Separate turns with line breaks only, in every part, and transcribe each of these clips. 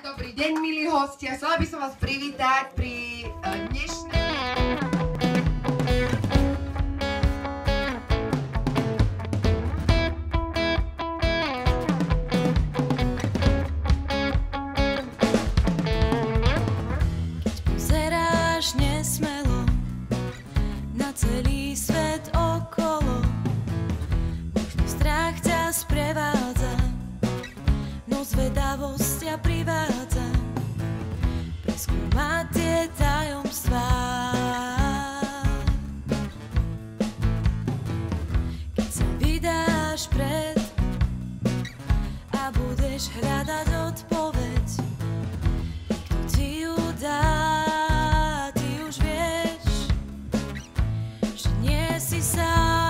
Dobrý deň, milí hostia. Chcela by som vás privítať pri dnešnej...
Keď pozeráš nesmelo na celý svet okolo, možno strach ťa sprevádza, no zvedavosť ťa privádza preskúmať tie tajomstvá. Keď sa vydáš pred a budeš hľadať odpoveď, kto ti ju dá, ty už vieš, že nie si sám.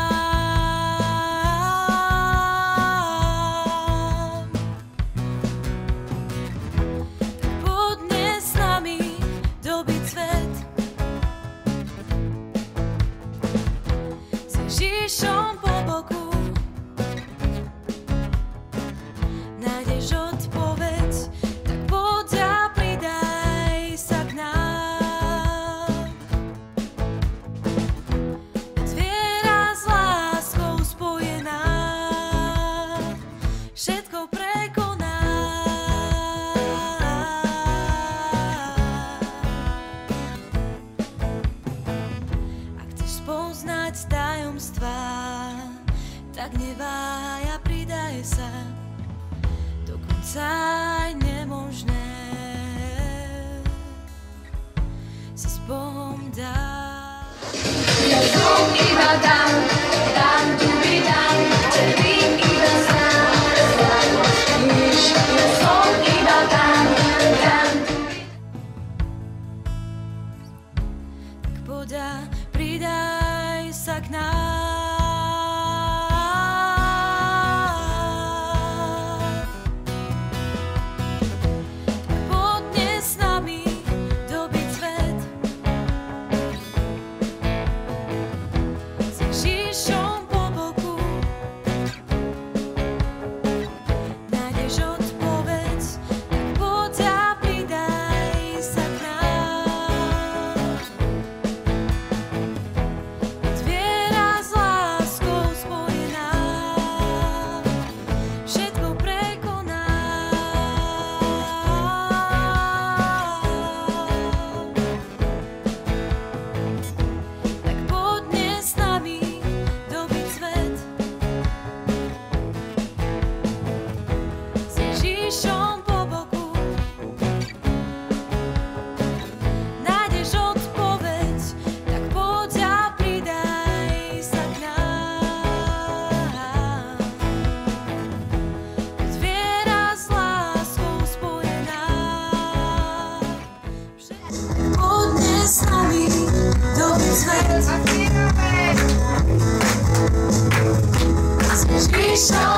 Ježišom po boku nájdeš odpoveď, tak poď a pridaj sa k nám. Veď viera s láskou spojená všetko prekoná. Ak chceš spoznať tajomstvá, tak neváhaj a pridaj sa, dokonca aj nemožné sa s Bohom dá.
Ja som iba tam, tam tu vydám, červím iba sám, zlamoštíš. Ja som iba tam, tam tu vydám.
Tak poď a pridaj sa k nám.
Sweet.